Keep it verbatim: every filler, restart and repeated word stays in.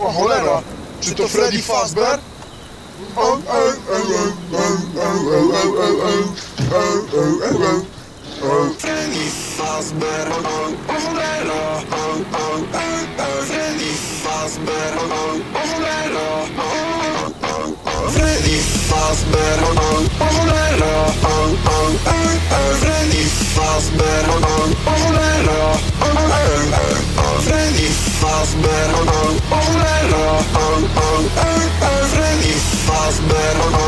O cholera, czy to Freddy Fazbear? Freddy Fazbear, o cholera. Freddy Fazbear, o cholera. Freddy Fazbear, o cholera. Freddy Fazbear, o cholera. Freddy Fazbear, o cholera. Freddy Fazbear,